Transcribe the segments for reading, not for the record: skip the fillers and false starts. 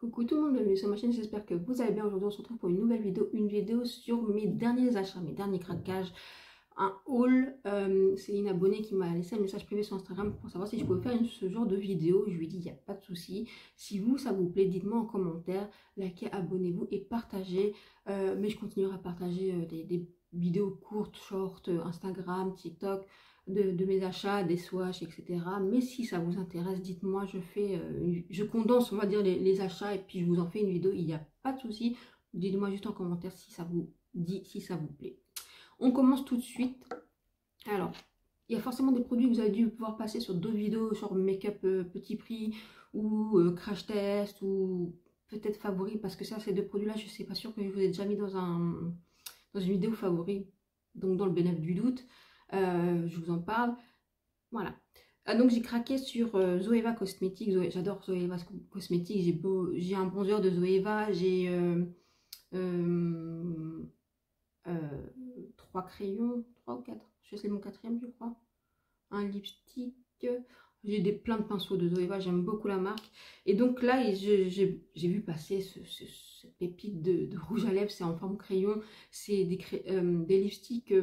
Coucou tout le monde, bienvenue sur ma chaîne, j'espère que vous allez bien. Aujourd'hui on se retrouve pour une nouvelle vidéo, sur mes derniers achats, mes derniers craquages, un haul. C'est une abonnée qui m'a laissé un message privé sur Instagram pour savoir si je pouvais faire ce genre de vidéo. Je lui ai dit il n'y a pas de souci, si vous ça vous plaît, dites-moi en commentaire, likez, abonnez-vous et partagez. Mais je continuerai à partager des vidéos courtes, short, Instagram, TikTok, de mes achats, des swatchs, etc. Mais si ça vous intéresse, dites-moi, je condense, on va dire, les achats et puis je vous en fais une vidéo, il n'y a pas de souci. Dites-moi juste en commentaire si ça vous dit, si ça vous plaît. On commence tout de suite. Alors, il y a forcément des produits que vous avez dû pouvoir passer sur d'autres vidéos, genre make-up petit prix ou crash test ou peut-être favori, parce que ça, ces deux produits-là, je ne suis pas sûre que je vous ai déjà mis dans une vidéo favori, donc dans le bénéfice du doute. Je vous en parle. Voilà. Donc j'ai craqué sur Zoeva Cosmetics. J'adore Zoeva Cosmetics. J'ai un bronzer de Zoeva. J'ai 3 crayons, 3 ou 4. C'est mon quatrième, je crois. Un lipstick. J'ai plein de pinceaux de Zoeva. J'aime beaucoup la marque. Et donc là, j'ai vu passer cette pépite de rouge à lèvres. C'est en forme crayon. C'est des lipsticks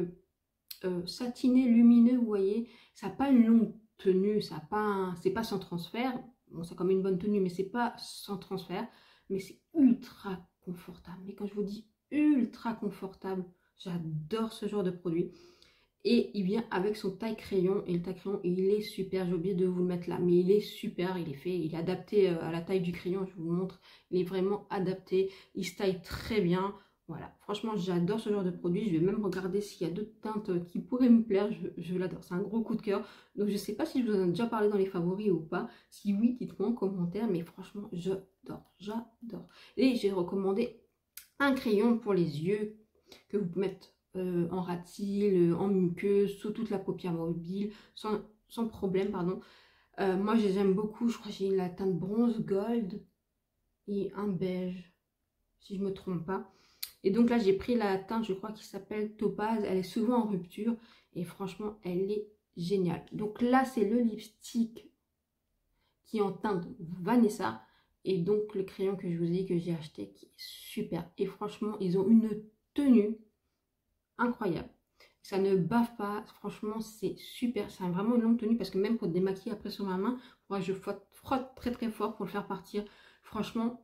satiné, lumineux, vous voyez, ça n'a pas une longue tenue, c'est pas sans transfert, bon c'est comme une bonne tenue, mais c'est pas sans transfert, mais c'est ultra confortable. Mais quand je vous dis ultra confortable, j'adore ce genre de produit. Et il vient avec son taille crayon, et le taille crayon il est super, j'ai oublié de vous le mettre là, mais il est super, il est adapté à la taille du crayon, je vous montre, il est vraiment adapté, il se taille très bien. Voilà, franchement j'adore ce genre de produit, je vais même regarder s'il y a d'autres teintes qui pourraient me plaire, je l'adore, c'est un gros coup de cœur. Donc je sais pas si je vous en ai déjà parlé dans les favoris ou pas, si oui dites-moi en commentaire, mais franchement j'adore. Et j'ai recommandé un crayon pour les yeux que vous pouvez mettre en ras de cils, en muqueuse, sous toute la paupière mobile, sans problème, pardon. Moi j'aime beaucoup, je crois que j'ai la teinte bronze gold et un beige, si je me trompe pas. Et donc là, j'ai pris la teinte, je crois, qui s'appelle Topaz. Elle est souvent en rupture. Et franchement, elle est géniale. Donc là, c'est le lipstick qui est en teinte Vanessa. Et donc, le crayon que je vous ai dit que j'ai acheté, qui est super. Et franchement, ils ont une tenue incroyable. Ça ne bave pas. Franchement, c'est super. C'est vraiment une longue tenue parce que même pour démaquiller après sur ma main, moi, je frotte très très fort pour le faire partir. Franchement,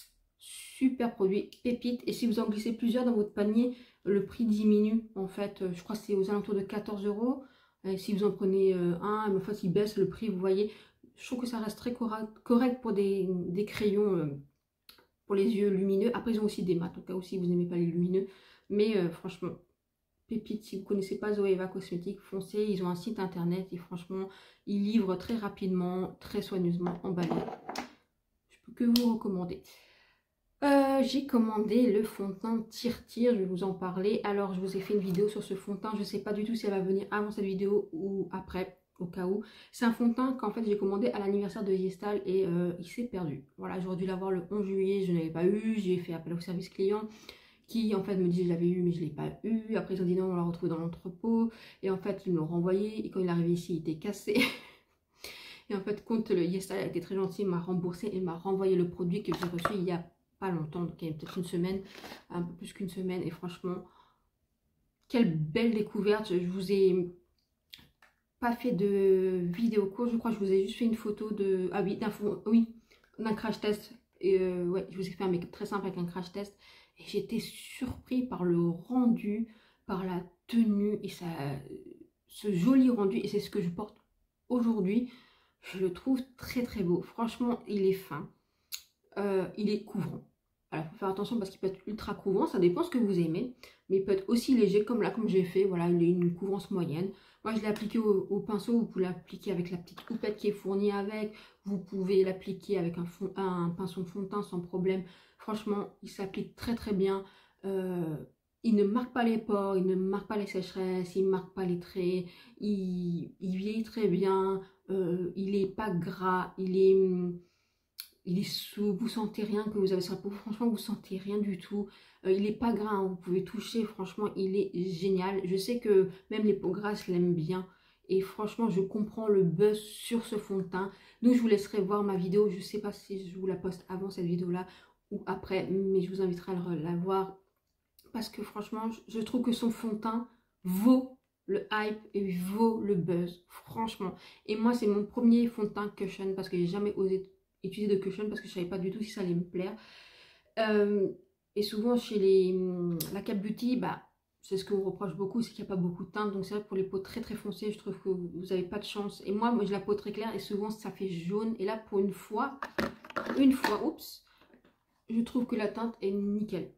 super produit, pépite. Et si vous en glissez plusieurs dans votre panier, le prix diminue. En fait, je crois que c'est aux alentours de 14 €. Et si vous en prenez un, en fait, il baisse le prix, vous voyez. Je trouve que ça reste très correct pour des crayons pour les yeux lumineux. Après, ils ont aussi des mat, au cas où si vous n'aimez pas les lumineux. Mais franchement, pépite. Si vous ne connaissez pas Zoeva Cosmetics, foncez. Ils ont un site internet et franchement, ils livrent très rapidement, très soigneusement emballé. Je peux que vous recommander. J'ai commandé le fond de teint Tire-Tire, je vais vous en parler. Alors, je vous ai fait une vidéo sur ce fond de teint. Je ne sais pas du tout si elle va venir avant cette vidéo ou après, au cas où. C'est un fond de teint qu'en fait j'ai commandé à l'anniversaire de Yestal et il s'est perdu. Voilà, j'aurais dû l'avoir le 11 juillet, je ne l'avais pas eu. J'ai fait appel au service client qui en fait me dit je l'avais eu mais je ne l'ai pas eu. Après ils ont dit non, on l'a retrouvé dans l'entrepôt. Et en fait ils me l'ont renvoyé et quand il est arrivé ici il était cassé. Et en fait, quand le Yestal a été très gentil, il m'a remboursé et m'a renvoyé le produit que j'ai reçu il y a pas longtemps, donc il y a peut-être une semaine, un peu plus qu'une semaine. Et franchement, quelle belle découverte. Je vous ai pas fait de vidéo courte, je crois que je vous ai juste fait une photo de... Ah oui, d'un crash test. Et ouais, je vous ai fait un make-up très simple avec un crash test. Et j'étais surpris par le rendu, par la tenue et ce joli rendu. Et c'est ce que je porte aujourd'hui. Je le trouve très très beau. Franchement, il est fin. Il est couvrant. Alors, il faut faire attention parce qu'il peut être ultra couvrant. Ça dépend ce que vous aimez. Mais il peut être aussi léger comme là, comme j'ai fait. Voilà, il est une couvrance moyenne. Moi, je l'ai appliqué au pinceau. Vous pouvez l'appliquer avec la petite houppette qui est fournie avec. Vous pouvez l'appliquer avec un pinceau de fond de teint sans problème. Franchement, il s'applique très très bien. Il ne marque pas les pores, il ne marque pas les sécheresses, il ne marque pas les traits. Il vieillit très bien. Il n'est pas gras. Il est souple, vous sentez rien que vous avez sur la peau, franchement vous sentez rien du tout. Il est pas gras, hein, vous pouvez toucher, franchement il est génial. Je sais que même les peaux grasses l'aiment bien Et franchement, je comprends le buzz sur ce fond de teint. Donc, je vous laisserai voir ma vidéo. Je ne sais pas si je vous la poste avant cette vidéo-là ou après. Mais je vous inviterai à la voir. Parce que franchement, je trouve que son fond de teint vaut le hype et vaut le buzz. Franchement. Et moi, c'est mon premier fond de teint Cushion. Parce que j'ai jamais osé utiliser de Cushion. Parce que je ne savais pas du tout si ça allait me plaire. Et souvent, chez la Cap Beauty, bah... c'est ce qu'on reproche beaucoup, c'est qu'il n'y a pas beaucoup de teinte. Donc c'est vrai que pour les peaux très très foncées, je trouve que vous n'avez pas de chance. Et moi j'ai la peau très claire et souvent ça fait jaune. Et là pour une fois, oups, je trouve que la teinte est nickel.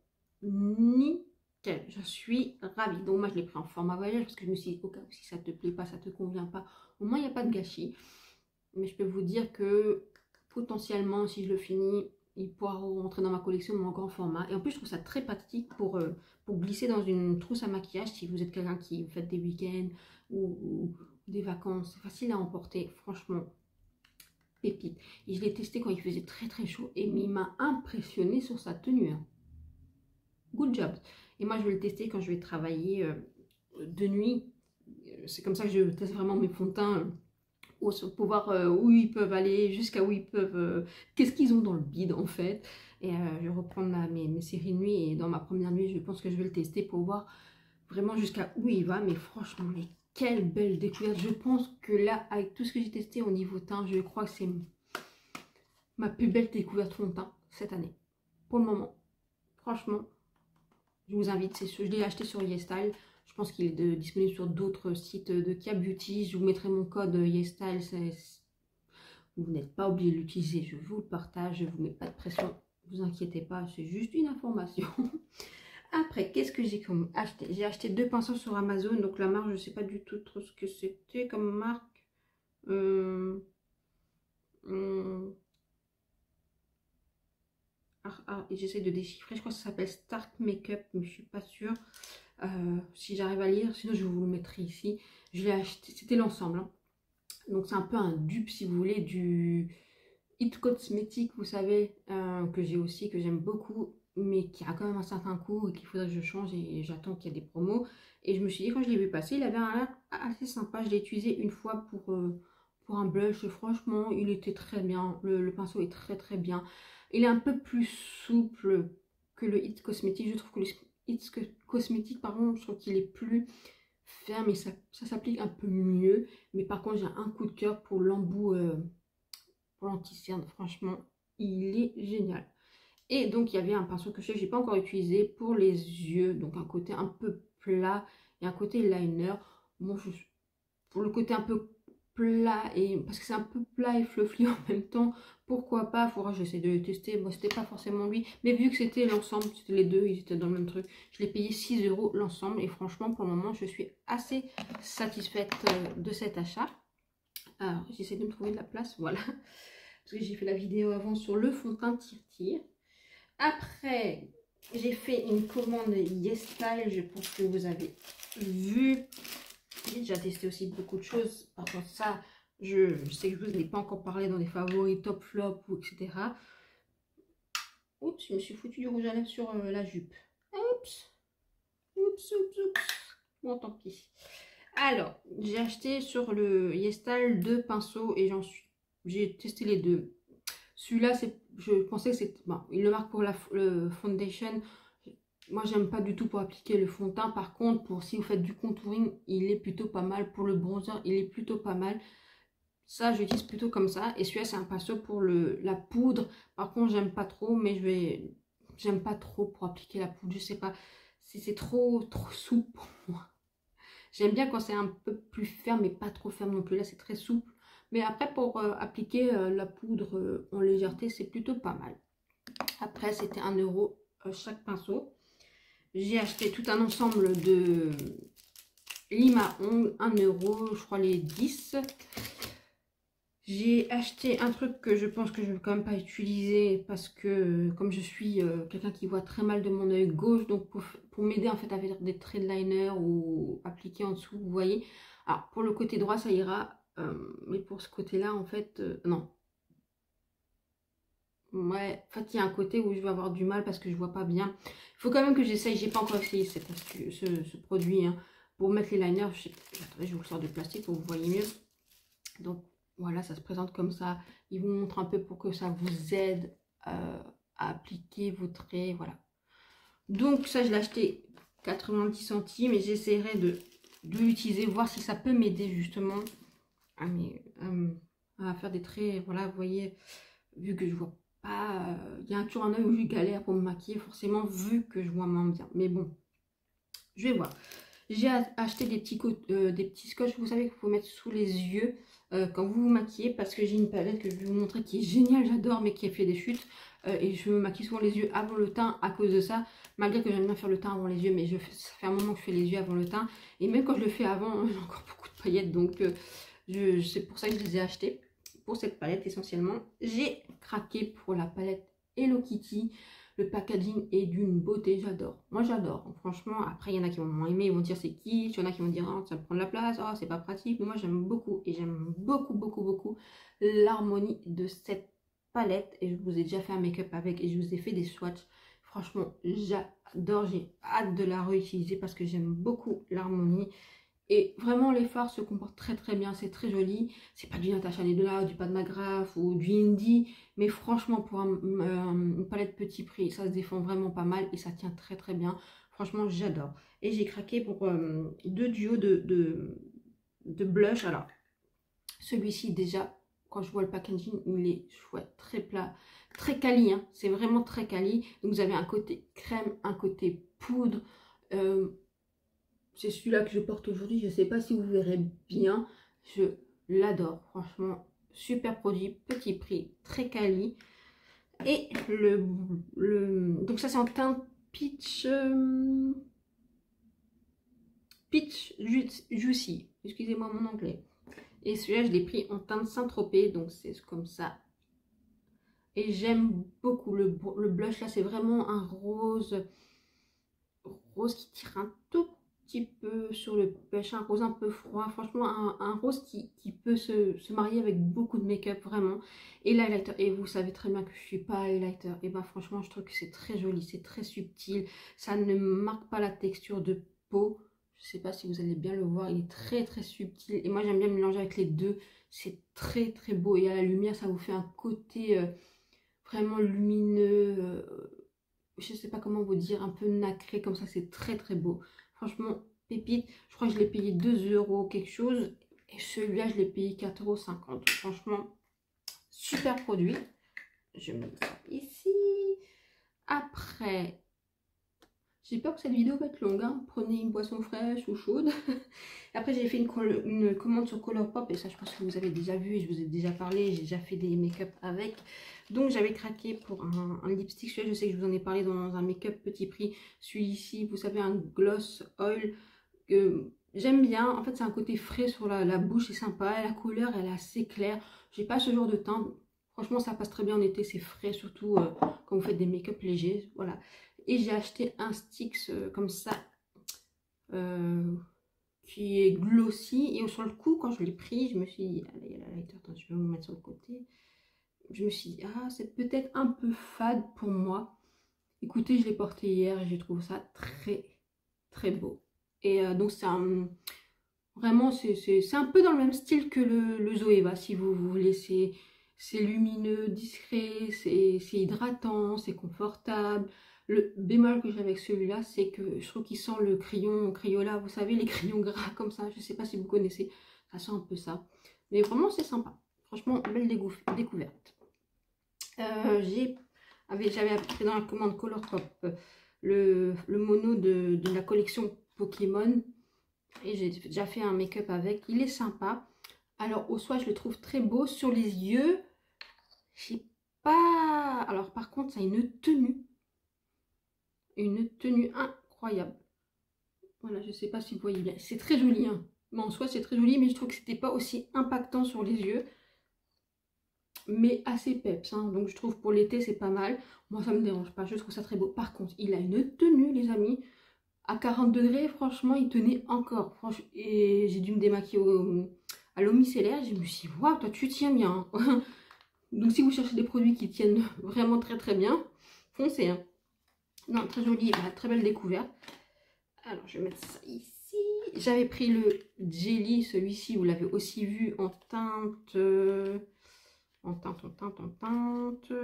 Nickel. Je suis ravie. Donc moi je l'ai pris en format voyage parce que je me suis dit, au cas où si ça te plaît pas, ça te convient pas, au moins il n'y a pas de gâchis. Mais je peux vous dire que potentiellement si je le finis, il pourra rentrer dans ma collection mais en grand format. Et en plus je trouve ça très pratique pour glisser dans une trousse à maquillage si vous êtes quelqu'un qui fait des week-ends ou des vacances. C'est facile à emporter, franchement, pépite. Et je l'ai testé quand il faisait très très chaud et il m'a impressionné sur sa tenue. Hein. Good job. Et moi je vais le tester quand je vais travailler de nuit. C'est comme ça que je teste vraiment mes fonds de teint. Pour voir où ils peuvent aller, jusqu'à où ils peuvent, qu'est-ce qu'ils ont dans le bide en fait. Et je vais reprendre mes séries de nuit et dans ma première nuit, je pense que je vais le tester pour voir vraiment jusqu'à où il va. Mais franchement, mais quelle belle découverte. Je pense que là, avec tout ce que j'ai testé au niveau teint, je crois que c'est ma plus belle découverte fond de teint cette année. Pour le moment, franchement, je vous invite, je l'ai acheté sur YesStyle. Je pense qu'il est disponible sur d'autres sites de Cap Beauty. Je vous mettrai mon code YesStyle. Vous n'êtes pas obligé de l'utiliser. Je vous le partage. Je ne vous mets pas de pression. Ne vous inquiétez pas. C'est juste une information. Après, qu'est-ce que j'ai acheté? J'ai acheté 2 pinceaux sur Amazon. Donc la marque, je ne sais pas du tout trop ce que c'était comme marque. Et j'essaie de déchiffrer. Je crois que ça s'appelle Stark Makeup. Mais je ne suis pas sûre. Si j'arrive à lire, sinon je vous le mettrai ici. Je l'ai acheté, c'était l'ensemble. Hein. Donc c'est un peu un dupe si vous voulez du It Cosmétique, vous savez, que j'ai aussi, que j'aime beaucoup, mais qui a quand même un certain coût et qu'il faudrait que je change et j'attends qu'il y ait des promos. Et je me suis dit quand je l'ai vu passer, il avait un air assez sympa. Je l'ai utilisé une fois pour un blush. Franchement, il était très bien. Le pinceau est très très bien. Il est un peu plus souple que le It Cosmétique. Je trouve que le It Cosmétique, pardon, je trouve qu'il est plus ferme et ça s'applique un peu mieux. Mais par contre, j'ai un coup de cœur pour l'embout, pour l'anti-cerne. Franchement, il est génial. Et donc, il y avait un pinceau que je n'ai pas encore utilisé pour les yeux. Donc, un côté un peu plat et un côté liner. Bon, pour le côté un peu plat, et parce que c'est un peu plat et fluffy en même temps, pourquoi pas, faudra que j'essaie de le tester. Moi, c'était pas forcément lui, mais vu que c'était l'ensemble, c'était les deux, ils étaient dans le même truc, je l'ai payé 6 € l'ensemble. Et franchement, pour le moment, je suis assez satisfaite de cet achat. Alors, j'essaie de me trouver de la place, voilà. Parce que j'ai fait la vidéo avant sur le fond de teint tire-tire. Après, j'ai fait une commande YesStyle, je pense que vous avez vu. J'ai déjà testé aussi beaucoup de choses. Par contre, ça, je sais que je vous n'ai pas encore parlé dans les favoris, top flop, ou etc. Oups, je me suis foutu du rouge à lèvres sur la jupe. Oups. Oups, oups, oups. Bon, tant pis. Alors, j'ai acheté sur le YesStyle 2 pinceaux et j'ai testé les deux. Celui-là, je pensais que c'était... Bon, il le marque pour le foundation. Moi, j'aime pas du tout pour appliquer le fond de teint. Par contre, si vous faites du contouring, il est plutôt pas mal. Pour le bronzer, il est plutôt pas mal. Ça, j'utilise plutôt comme ça. Et celui-là, c'est un pinceau pour la poudre. Par contre, j'aime pas trop, mais j'aime pas trop pour appliquer la poudre. Je sais pas, c'est trop souple pour moi. J'aime bien quand c'est un peu plus ferme, mais pas trop ferme non plus. Là, c'est très souple. Mais après, pour appliquer la poudre en légèreté, c'est plutôt pas mal. Après, c'était 1 € chaque pinceau. J'ai acheté tout un ensemble de lime à ongles, 1 €, je crois les 10. J'ai acheté un truc que je pense que je ne vais quand même pas utiliser parce que comme je suis quelqu'un qui voit très mal de mon œil gauche, donc pour m'aider en fait à faire des traits de liner ou appliquer en dessous, vous voyez. Alors pour le côté droit ça ira, mais pour ce côté-là en fait, non. Ouais, en fait il y a un côté où je vais avoir du mal parce que je vois pas bien. Il faut quand même que j'essaye, j'ai pas encore essayé ce produit hein, pour mettre les liners, attendez, je vous le sors de plastique pour que vous voyez mieux. Donc voilà, ça se présente comme ça. Il vous montre un peu pour que ça vous aide à appliquer vos traits, voilà. Donc ça, je l'ai acheté 90 centimes et j'essaierai de l'utiliser, voir si ça peut m'aider justement à faire des traits. Voilà, vous voyez, vu que je vois pas, il y a toujours un œil où je galère pour me maquiller, forcément, vu que je vois moins bien. Mais bon, je vais voir. J'ai acheté des petits scotch, vous savez, qu'il faut mettre sous les yeux quand vous vous maquillez, parce que j'ai une palette que je vais vous montrer qui est géniale, j'adore, mais qui a fait des chutes. Et je me maquille souvent les yeux avant le teint à cause de ça, malgré que j'aime bien faire le teint avant les yeux, mais ça fait un moment que je fais les yeux avant le teint. Et même quand je le fais avant, j'ai encore beaucoup de paillettes, donc c'est pour ça que je les ai achetés, pour cette palette essentiellement. J'ai craqué pour la palette Hello Kitty. Le packaging est d'une beauté, j'adore. Moi j'adore, franchement. Après il y en a qui vont moins aimer, ils vont dire c'est qui. Il y en a qui vont dire oh, ça prend de la place, oh, c'est pas pratique. Mais moi j'aime beaucoup et j'aime beaucoup l'harmonie de cette palette. Et je vous ai déjà fait un make-up avec et je vous ai fait des swatchs. Franchement j'adore, j'ai hâte de la réutiliser parce que j'aime beaucoup l'harmonie. Et vraiment les fards se comportent très bien, c'est très joli. C'est pas du Natasha Denona, du Pat McGrath ou du Indie. Mais franchement pour une palette petit prix, ça se défend vraiment pas mal et ça tient très bien. Franchement j'adore. Et j'ai craqué pour deux duos de blush. Alors celui-ci déjà, quand je vois le packaging, il est chouette, très plat, très quali. Hein. C'est vraiment très quali. Donc vous avez un côté crème, un côté poudre. C'est celui-là que je porte aujourd'hui. Je ne sais pas si vous verrez bien. Je l'adore. Franchement, super produit. Petit prix. Très quali. Et donc ça, c'est en teinte peach... peach juicy. Excusez-moi mon anglais. Et celui-là, je l'ai pris en teinte Saint-Tropez. Donc c'est comme ça. Et j'aime beaucoup le blush. Là, c'est vraiment un rose. Rose qui tire un tout petit peu sur le pêche, un rose un peu froid, franchement un rose qui peut se marier avec beaucoup de make-up vraiment. Et l'highlighter, et vous savez très bien que je suis pas highlighter, et ben franchement je trouve que c'est très joli, c'est très subtil, ça ne marque pas la texture de peau. Je sais pas si vous allez bien le voir, il est très subtil et moi j'aime bien mélanger avec les deux, c'est très beau et à la lumière ça vous fait un côté vraiment lumineux, je sais pas comment vous dire, un peu nacré comme ça, c'est très beau. Franchement, pépite, je crois que je l'ai payé 2 € quelque chose. Et celui-là, je l'ai payé 4,50 €. Franchement, super produit. Je mets ça ici. Après, j'ai peur que cette vidéo va être longue. Hein. Prenez une boisson fraîche ou chaude. Après, j'ai fait une commande sur Colourpop. Et ça, je pense que vous avez déjà vu. Je vous ai déjà parlé. J'ai déjà fait des make-up avec. Donc, j'avais craqué pour un lipstick. Celui-là, je sais que je vous en ai parlé dans un make-up petit prix. Celui-ci, vous savez, un gloss oil que j'aime bien. En fait, c'est un côté frais sur la bouche. C'est sympa. La couleur, elle est assez claire. J'ai pas ce genre de teint. Franchement, ça passe très bien en été. C'est frais, surtout quand vous faites des make-up légers. Voilà. Et j'ai acheté un Stix comme ça, qui est glossy. Et sur le coup, quand je l'ai pris, je me suis dit, allez, il y a la lighter, attends, je vais vous mettre sur le côté. Je me suis dit, ah, c'est peut-être un peu fade pour moi. Écoutez, je l'ai porté hier et j'ai trouvé ça très beau. Et donc, c'est vraiment, c'est un peu dans le même style que le Zoeva, si vous voulez. C'est lumineux, discret, c'est hydratant, c'est confortable. Le bémol que j'ai avec celui-là, c'est que je trouve qu'il sent le crayon Crayola, vous savez, les crayons gras comme ça, je ne sais pas si vous connaissez, ça sent un peu ça. Mais vraiment, c'est sympa. Franchement, belle découverte. J'avais pris dans la commande Colourpop le mono de la collection Pokémon. Et j'ai déjà fait un make-up avec, il est sympa. Alors, au soir, je le trouve très beau. Sur les yeux, je sais pas... Alors, par contre, ça a une tenue incroyable. Voilà, je sais pas si vous voyez bien. C'est très joli, hein. Mais en soi, c'est très joli, mais je trouve que c'était pas aussi impactant sur les yeux. Mais assez peps, hein. Donc je trouve pour l'été, c'est pas mal. Moi, ça me dérange pas, je trouve ça très beau. Par contre, il a une tenue, les amis. À 40 degrés, franchement, il tenait encore. Et j'ai dû me démaquiller à l'eau micellaire. Je me suis dit, waouh, toi, tu tiens bien. Hein. Donc si vous cherchez des produits qui tiennent vraiment très bien, foncez, hein. Non, très joli, très belle découverte. Alors, je vais mettre ça ici. J'avais pris le Jelly, celui-ci, vous l'avez aussi vu en teinte... en teinte.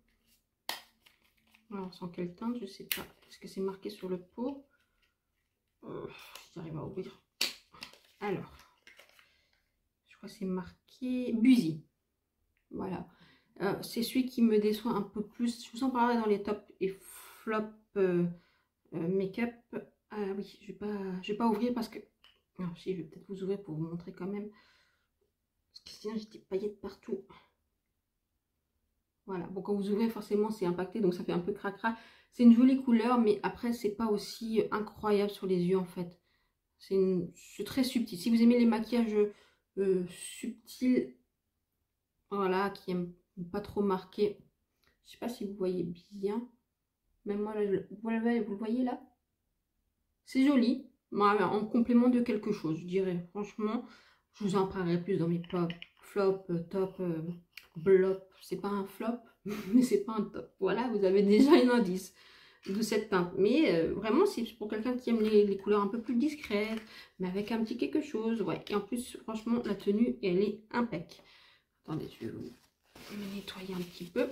Alors, sans quelle teinte, je sais pas. Est-ce que c'est marqué sur le pot? J'arrive à ouvrir. Alors, je crois que c'est marqué Buzy. Voilà. C'est celui qui me déçoit un peu plus. Je vous en parlerai dans les tops et flops make-up. Ah oui, je vais pas ouvrir parce que... Alors, si, je vais peut-être vous ouvrir pour vous montrer quand même. Parce que sinon, j'ai des paillettes partout. Voilà. Bon, quand vous ouvrez, forcément, c'est impacté. Donc, ça fait un peu cracra. C'est une jolie couleur, mais après, c'est pas aussi incroyable sur les yeux, en fait. C'est très subtil. Si vous aimez les maquillages subtils, voilà, qui aiment pas trop marquer. Je sais pas si vous voyez bien. Même moi, là, vous le voyez là? C'est joli. Voilà, en complément de quelque chose, je dirais. Franchement, je vous en parlerai plus dans mes flop, top, blop. C'est pas un flop, mais c'est pas un top. Voilà, vous avez déjà un indice de cette teinte. Mais vraiment, c'est pour quelqu'un qui aime les couleurs un peu plus discrètes, mais avec un petit quelque chose. Ouais. Et en plus, franchement, la tenue, elle est impec. Attendez, je vais vous nettoyer un petit peu.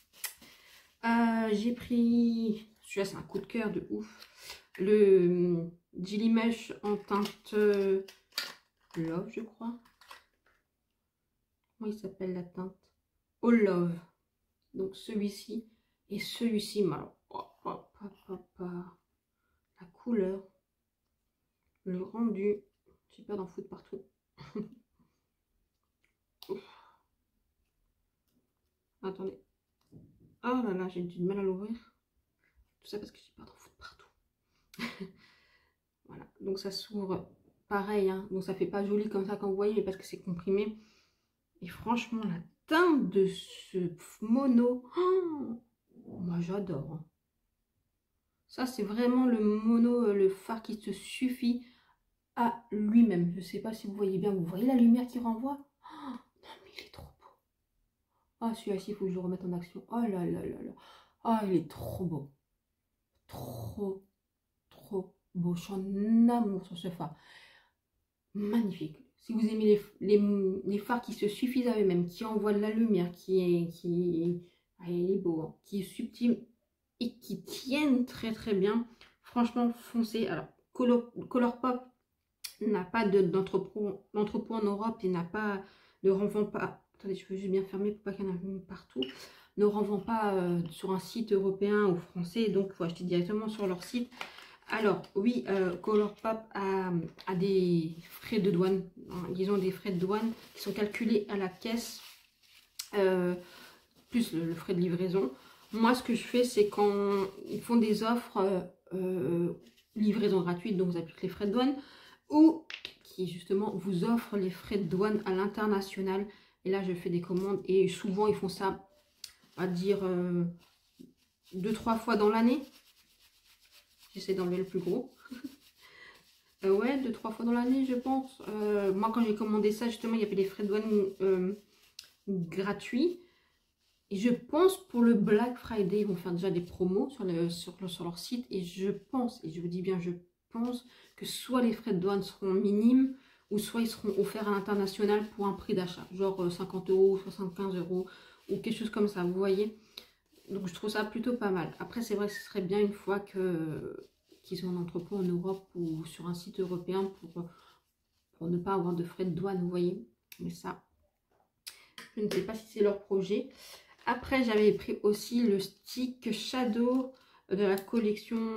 J'ai pris, celui-là c'est un coup de cœur de ouf, le Jelly Mesh en teinte Love, je crois. Comment il s'appelle la teinte? All Love. Donc celui-ci et celui-ci, alors, la couleur, le rendu, j'ai peur d'en foutre partout. Attendez. Oh là là, j'ai du mal à l'ouvrir. Tout ça parce que j'ai peur d'en foutre partout. Voilà, donc ça s'ouvre pareil, hein. Donc ça fait pas joli comme ça quand vous voyez, mais parce que c'est comprimé. Et franchement, la teinte de ce mono, oh, moi j'adore. Hein. Ça, c'est vraiment le mono, le fard qui se suffit à lui-même. Je sais pas si vous voyez bien, vous voyez la lumière qui renvoie? Oh, non, mais il est trop beau. Ah, celui-là, il faut que je le remette en action. Oh là là là là. Ah, il est trop beau. Trop beau. Je suis en amour sur ce fard. Magnifique. Si vous aimez les fards qui se suffisent à eux-mêmes, qui envoient de la lumière, ah, il est beau, hein, qui est subtil et qui tiennent très bien, franchement, foncez. Alors, Colourpop n'a pas d'entrepôt en Europe et ne renvoie pas. Attendez, je veux juste bien fermer pour pas qu'il y en ait partout. Ne renvoie pas sur un site européen ou français, donc il faut acheter directement sur leur site. Alors, oui, Colourpop a des frais de douane. Ils ont des frais de douane qui sont calculés à la caisse, plus le frais de livraison. Moi, ce que je fais, c'est quand ils font des offres livraison gratuite, donc vous appliquez les frais de douane, ou qui justement vous offrent les frais de douane à l'international. Et là, je fais des commandes et souvent, ils font ça, à dire 2-3 fois dans l'année. J'essaie d'enlever le plus gros. Ouais, 2-3 fois dans l'année, je pense. Moi, quand j'ai commandé ça, justement, il y avait des frais de douane gratuits. Et je pense pour le Black Friday, ils vont faire déjà des promos sur leur site. Et je pense, et je vous dis bien, je pense que soit les frais de douane seront minimes, ou soit ils seront offerts à l'international pour un prix d'achat. Genre 50 €, 75 €, ou quelque chose comme ça, vous voyez. Donc je trouve ça plutôt pas mal. Après c'est vrai que ce serait bien une fois qu'ils ont un entrepôt en Europe ou sur un site européen pour ne pas avoir de frais de douane, vous voyez. Mais ça, je ne sais pas si c'est leur projet. Après j'avais pris aussi le stick Shadow de la collection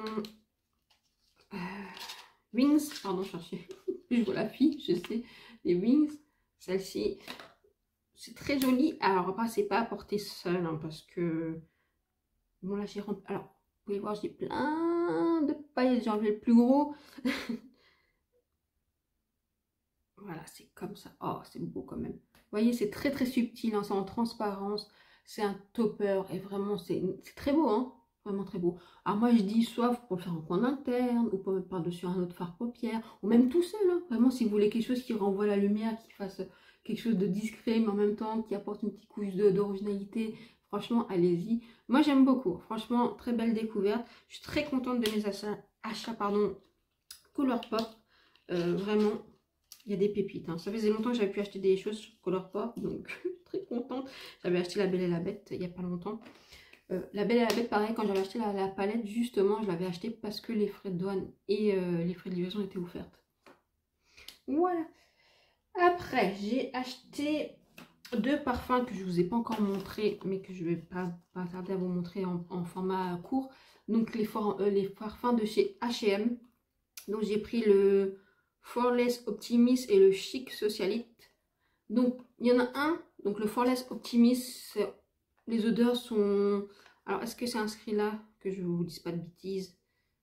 Wings. Pardon, chercher. Je vois la fille, je sais. Les Wings. Celle-ci, c'est très joli. Alors après c'est pas à porter seul hein, parce que... Bon là j'ai rempli, alors vous pouvez voir j'ai plein de paillettes, j'ai enlevé le plus gros. Voilà c'est comme ça, oh c'est beau quand même. Vous voyez c'est très subtil, hein, c'est en transparence, c'est un topper et vraiment c'est très beau hein, vraiment très beau. Alors moi je dis soit pour le faire en coin interne ou pour mettre par-dessus un autre fard paupière ou même tout seul, hein. Vraiment si vous voulez quelque chose qui renvoie la lumière, qui fasse quelque chose de discret mais en même temps qui apporte une petite couche d'originalité. Franchement, allez-y. Moi, j'aime beaucoup. Franchement, très belle découverte. Je suis très contente de mes achats pardon, Colourpop. Vraiment, il y a des pépites. Hein. Ça faisait longtemps que j'avais pu acheter des choses sur Colourpop, donc très contente. J'avais acheté La Belle et la Bête il n'y a pas longtemps. La Belle et la Bête, pareil, quand j'avais acheté la palette, justement, je l'avais acheté parce que les frais de douane et les frais de livraison étaient offerts. Voilà. Après, j'ai acheté 2 parfums que je ne vous ai pas encore montré, mais que je ne vais pas tarder à vous montrer en format court. Donc, les parfums de chez H&M. Donc, j'ai pris le Flawless Optimist et le Chic Socialite. Donc, il y en a un. Donc, le Flawless Optimist, les odeurs sont... Alors, est-ce que c'est inscrit là? Que je vous dise pas de bêtises.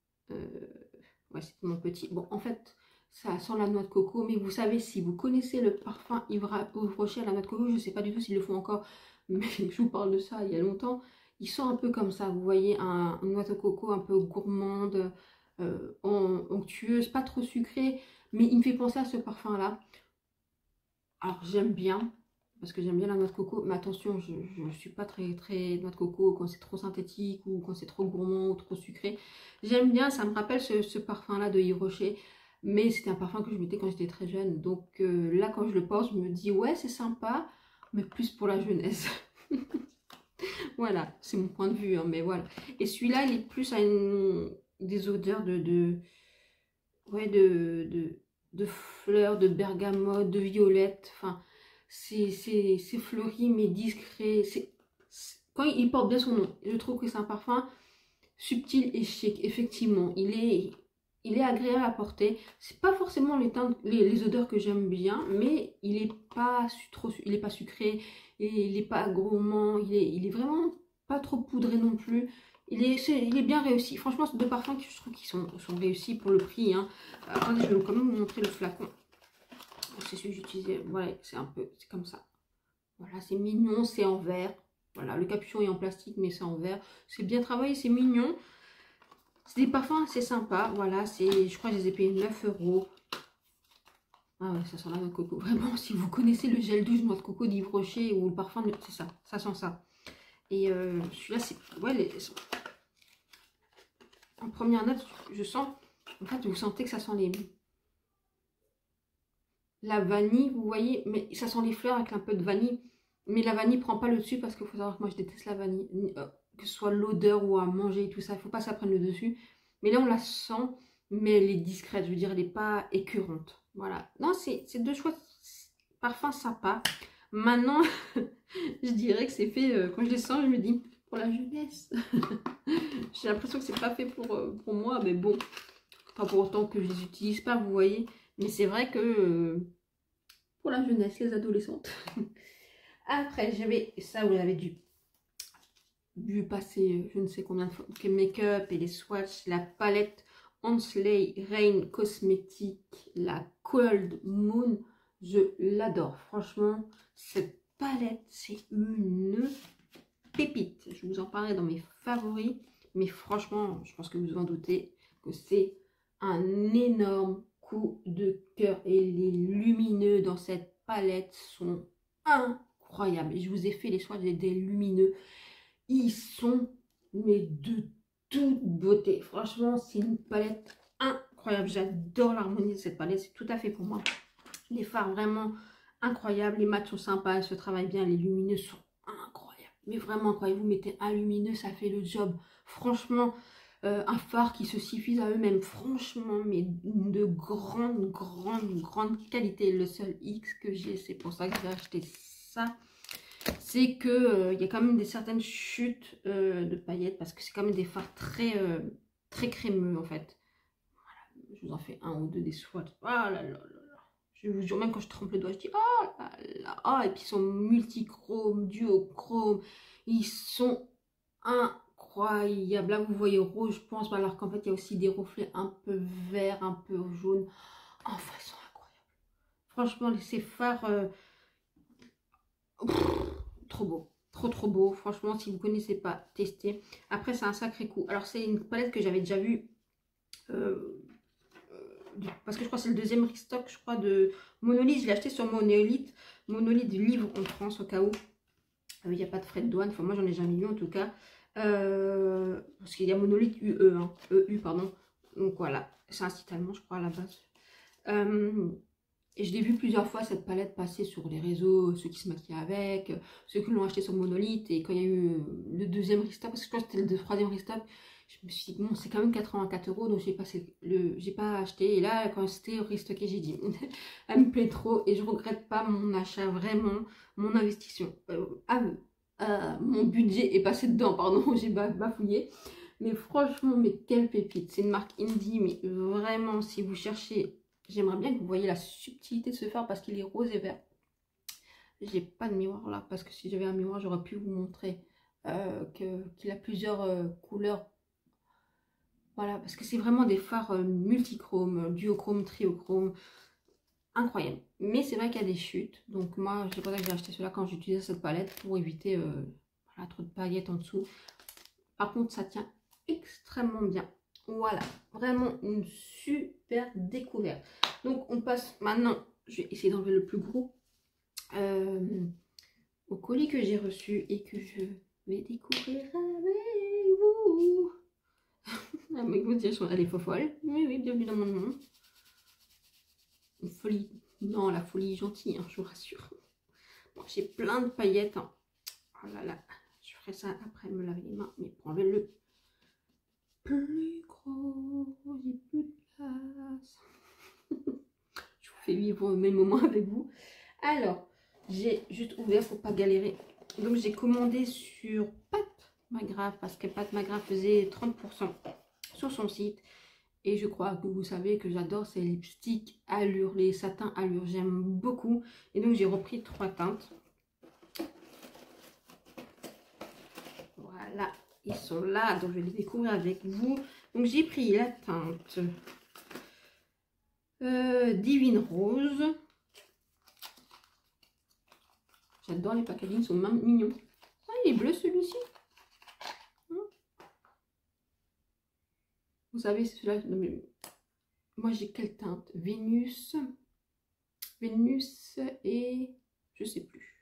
Ouais, c'est mon petit. Bon, en fait, ça sent la noix de coco. Mais vous savez, si vous connaissez le parfum Yves Rocher à la noix de coco, je ne sais pas du tout s'ils le font encore. Mais je vous parle de ça il y a longtemps. Ils sont un peu comme ça. Vous voyez, une noix de coco un peu gourmande, onctueuse, pas trop sucrée. Mais il me fait penser à ce parfum-là. Alors, j'aime bien. Parce que j'aime bien la noix de coco, mais attention, je ne suis pas très noix de coco quand c'est trop synthétique ou quand c'est trop gourmand ou trop sucré. J'aime bien, ça me rappelle ce parfum-là de Yves Rocher, mais c'était un parfum que je mettais quand j'étais très jeune. Donc là, quand je le porte, je me dis, ouais, c'est sympa, mais plus pour la jeunesse. Voilà, c'est mon point de vue, hein, mais voilà. Et celui-là, il est plus à des odeurs ouais, de fleurs, de bergamote, de violette, enfin... C'est fleuri mais discret. Quand il porte bien son nom, je trouve que c'est un parfum subtil et chic. Effectivement, il est agréable à porter. C'est pas forcément les odeurs que j'aime bien, mais il est pas il est pas sucré et il est pas gourmand. Il est vraiment pas trop poudré non plus. Il est bien réussi. Franchement, c'est 2 parfums que je trouve qui sont réussis pour le prix. Hein. Attendez, je vais quand même vous montrer le flacon. C'est celui que j'utilisais, voilà, c'est comme ça. Voilà, c'est mignon, c'est en verre. Voilà, le capuchon est en plastique, mais c'est en verre. C'est bien travaillé, c'est mignon. C'est des parfums assez sympas. Voilà, je crois que je les ai payés 9 €. Ah ouais, ça sent la noix de coco. Vraiment, si vous connaissez le gel douche noix de coco d'Yves Rocher ou le parfum, c'est ça sent ça. Et celui-là, c'est... Ouais, en première note, je sens... En fait, vous sentez que ça sent la vanille, vous voyez, mais ça sent les fleurs avec un peu de vanille. Mais la vanille prend pas le dessus parce qu'il faut savoir que moi je déteste la vanille. Que ce soit l'odeur ou à manger et tout ça, il faut pas que ça prenne le dessus. Mais là on la sent, mais elle est discrète, je veux dire, elle n'est pas écœurante. Voilà. Non, c'est 2 choix parfums sympas. Maintenant, je dirais que c'est fait, quand je les sens, je me dis, pour la jeunesse. J'ai l'impression que c'est pas fait pour moi, mais bon. Pas pour autant que je les utilise pas, vous voyez. Mais c'est vrai que pour la jeunesse, les adolescentes. Après, j'avais, ça vous l'avez dû passer je ne sais combien de fois, que make-up et les swatchs, la palette Hensley Rain Cosmétique, la Cold Moon, je l'adore. Franchement, cette palette, c'est une pépite. Je vous en parlerai dans mes favoris, mais franchement, je pense que vous en doutez que c'est un énorme coup de cœur et les lumineux dans cette palette sont incroyables. Et je vous ai fait les swatchs des lumineux. Ils sont mais de toute beauté. Franchement, c'est une palette incroyable. J'adore l'harmonie de cette palette. C'est tout à fait pour moi. Les fards vraiment incroyables. Les mats sont sympas. Elles se travaillent bien. Les lumineux sont incroyables. Mais vraiment, quand vous mettez un lumineux, ça fait le job. Franchement... un phare qui se suffisent à eux-mêmes, franchement, mais de grande qualité. Le seul X que j'ai, c'est pour ça que j'ai acheté ça, c'est que il y a quand même certaines chutes de paillettes, parce que c'est quand même des fards très crémeux en fait. Voilà, je vous en fais un ou deux des swatchs. Ah là là là là. Je vous jure, même quand je trempe le doigt, je dis oh là là. Ah, et puis ils sont multichromes, duochrome, ils sont incroyable. Là, vous voyez rouge, je pense, alors qu'en fait, il y a aussi des reflets un peu verts, un peu jaunes. Enfin, ils sont incroyables. Franchement, ces fards, trop beau. Trop beau. Franchement, si vous ne connaissez pas, testez. Après, c'est un sacré coup. Alors, c'est une palette que j'avais déjà vue. Parce que je crois que c'est le deuxième restock, je crois, de Monolith. Je l'ai acheté sur Monolith. Monolith livre en France, au cas où. Il n'y a pas de frais de douane. Enfin, moi, j'en ai jamais eu, en tout cas. Parce qu'il y a Monolith UE, hein, EU, pardon. Donc voilà, c'est un site allemand, je crois, à la base. Et je l'ai vu plusieurs fois cette palette passer sur les réseaux, ceux qui se maquillent avec, ceux qui l'ont acheté sur Monolith. Et quand il y a eu le deuxième restock, parce que je crois que c'était le troisième restock, je me suis dit, bon, c'est quand même 84 €, donc j'ai pas acheté. Et là, quand c'était restocké, j'ai dit, elle me plaît trop et je regrette pas mon achat, vraiment, mon investissement. Mon budget est passé dedans, pardon, j'ai bafouillé. Mais franchement, mais quelle pépite. C'est une marque indie, mais vraiment, si vous cherchez, j'aimerais bien que vous voyez la subtilité de ce fard parce qu'il est rose et vert. J'ai pas de miroir là, parce que si j'avais un miroir, j'aurais pu vous montrer qu'il a plusieurs couleurs. Voilà, parce que c'est vraiment des fards multichromes, duochrome, triochrome, incroyable. Mais c'est vrai qu'il y a des chutes, donc moi, c'est pour ça que j'ai acheté cela quand j'utilisais cette palette pour éviter voilà, trop de paillettes en dessous. Par contre, ça tient extrêmement bien. Voilà, vraiment une super découverte. Donc, on passe maintenant, je vais essayer d'enlever le plus gros, au colis que j'ai reçu et que je vais découvrir avec vous. Avec vous dire, elle est folle. Oui, oui, bienvenue dans mon monde. Une folie. Non, la folie gentille, hein, je vous rassure. Bon, j'ai plein de paillettes. Hein. Oh là là, je ferai ça après me laver les mains. Mais pour enlever le plus gros, j'ai plus de place. Je vous fais vivre mes moments avec vous. Alors, j'ai juste ouvert pour pas galérer. Donc, j'ai commandé sur Pat McGrath parce que Pat McGrath faisait 30% sur son site. Et je crois que vous savez que j'adore ces lipsticks allure, les satins allure. J'aime beaucoup. Et donc, j'ai repris 3 teintes. Voilà, ils sont là. Donc, je vais les découvrir avec vous. Donc, j'ai pris la teinte Divine Rose. J'adore les packagings, ils sont même mignons. Ah, il est bleu celui-ci. Vous savez, c'est celui-là. Moi, j'ai quelle teinte? Vénus. Vénus et... je sais plus.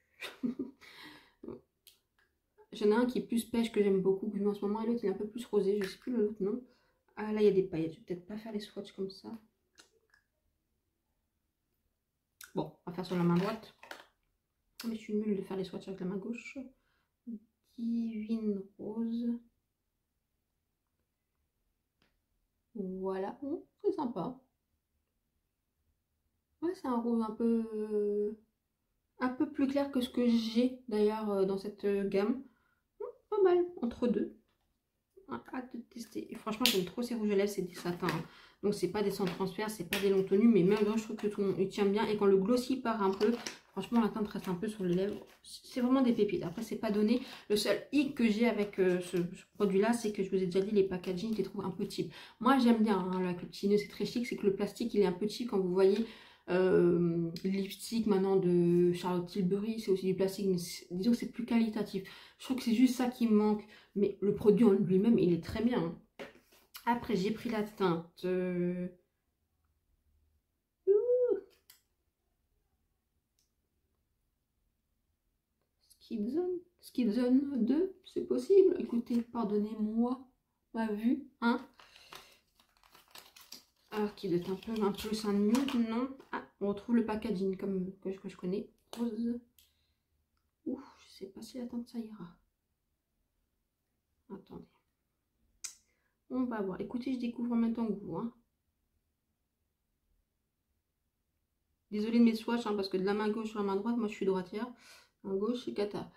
J'en ai un qui est plus pêche que j'aime beaucoup en ce moment et l'autre il est un peu plus rosé. Je sais plus l'autre nom. Ah là, il y a des paillettes. Je vais peut-être pas faire les swatchs comme ça. Bon, on va faire sur la main droite. Mais je suis nulle de faire les swatchs avec la main gauche. Divine Rose. Voilà, oh, c'est sympa. Ouais, c'est un rose un peu plus clair que ce que j'ai d'ailleurs dans cette gamme. Pas mal, entre deux. Hâte de tester. Et franchement, j'aime trop ces rouges à lèvres, c'est des satins. Hein. Donc, c'est pas des sans transfert, c'est pas des longues tenues, mais même je trouve que tout il tient bien. Et quand le glossy part un peu, franchement, la teinte reste un peu sur les lèvres. C'est vraiment des pépites. Après, c'est pas donné. Le seul hic que j'ai avec ce produit-là, c'est que je vous ai déjà dit, les packaging, je les trouve un peu cheap. Moi, j'aime bien, hein, avec le petit nœud, c'est très chic. C'est que le plastique, il est un peu cheap quand vous voyez. Le lipstick maintenant de Charlotte Tilbury, c'est aussi du plastique, mais disons que c'est plus qualitatif. Je trouve que c'est juste ça qui me manque, mais le produit en lui-même, il est très bien. Hein. Après, j'ai pris la teinte Skid Zone 2, c'est possible. Écoutez, pardonnez-moi ma vue, hein. Alors, qui doit être un peu un nude, non. Ah, on retrouve le packaging comme que je connais. Rose. Ouf, je sais pas si la teinte ça ira. Attendez. On va voir. Écoutez, je découvre en même temps que vous. Hein. Désolée de mes swatchs, hein, parce que de la main gauche sur la main droite, moi je suis droitière. Main gauche, c'est cata.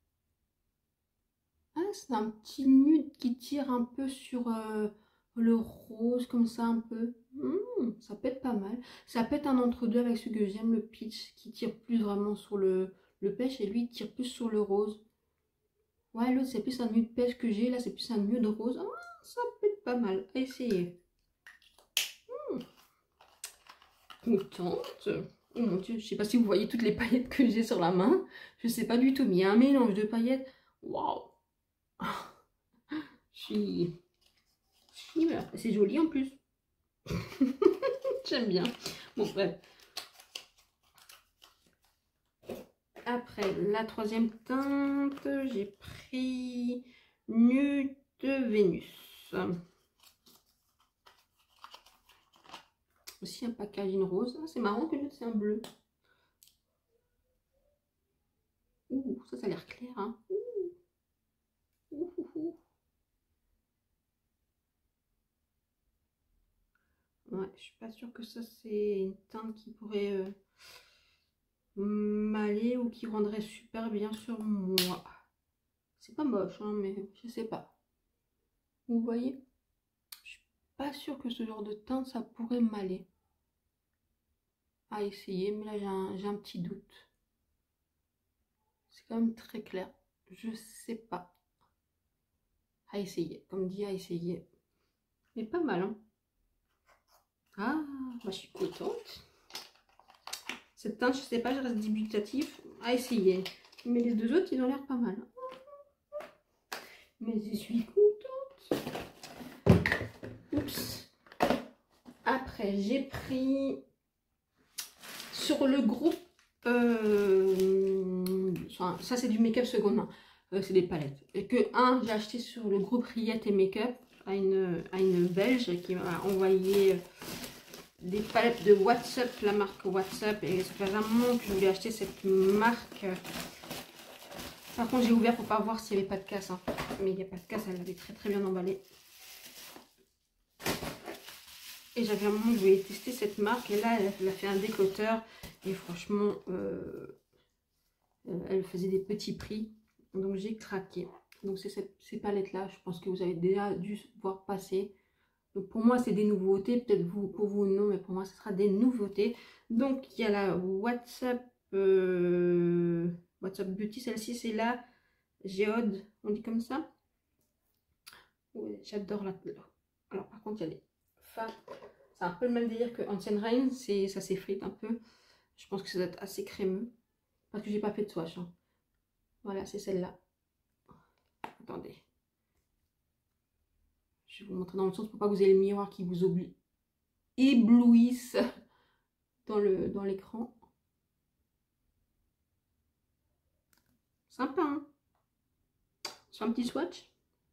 Ah, c'est un petit nude qui tire un peu sur le rose, comme ça un peu. Ça peut être pas mal. Ça peut être un entre-deux avec ce que j'aime, le peach, qui tire plus vraiment sur le pêche, et lui, il tire plus sur le rose. Ouais, l'autre, c'est plus un nude pêche que j'ai. Là, c'est plus un nude rose. Ah, ça peut être pas mal. À essayer. Contente. Oh mon Dieu, je sais pas si vous voyez toutes les paillettes que j'ai sur la main. Je sais pas du tout, mais il y a un mélange de paillettes. Waouh. Je suis... C'est joli en plus. J'aime bien. Bon, bref. Après, la troisième teinte, j'ai pris Nude Vénus. Aussi un packaging rose. Ah, c'est marrant que c'est un bleu. Ouh, ça a l'air clair. Hein. Ouh, ouh, ouh. Ouais, je suis pas sûre que ça c'est une teinte qui pourrait m'aller ou qui rendrait super bien sur moi. C'est pas moche, hein, mais je sais pas. Vous voyez? Je suis pas sûre que ce genre de teinte ça pourrait m'aller. À essayer, mais là j'ai un petit doute. C'est quand même très clair. Je sais pas. À essayer, comme dit, à essayer. Mais pas mal, hein. Ah, bah, je suis contente. Cette teinte, je sais pas, je reste dubitatif. À essayer. Mais les deux autres, ils ont l'air pas mal. Mais je suis contente. Oups. Après, j'ai pris sur le groupe. Enfin, ça, c'est du make-up seconde main. C'est des palettes. Et que j'ai acheté sur le groupe Riette et Make-up à une Belge qui m'a envoyé des palettes de WhatsApp, la marque WhatsApp. Et ça fait un moment que je voulais acheter cette marque. Par contre, j'ai ouvert pour pas voir s'il n'y avait pas de casse. Hein. Mais il n'y a pas de casse, elle l'avait très très bien emballée. Et j'avais un moment où je voulais tester cette marque. Et là, elle a fait un décoteur. Et franchement, elle faisait des petits prix. Donc j'ai craqué. Donc c'est ces palettes-là. Je pense que vous avez déjà dû voir passer. Donc pour moi, c'est des nouveautés. Peut-être pour vous, non. Mais pour moi, ce sera des nouveautés. Donc il y a la WhatsApp, WhatsApp Beauty. Celle-ci, c'est la Géode. On dit comme ça. Oui, j'adore la couleur. Alors par contre, il y a les fards. C'est un peu le même délire que Ancient Rain. Ça s'effrite un peu. Je pense que ça doit être assez crémeux. Parce que j'ai pas fait de swatch. Hein. Voilà, c'est celle-là. Attendez. Je vais vous montrer dans le sens pour pas que vous ayez le miroir qui vous éblouisse dans l'écran. Sympa, hein? Sur un petit swatch.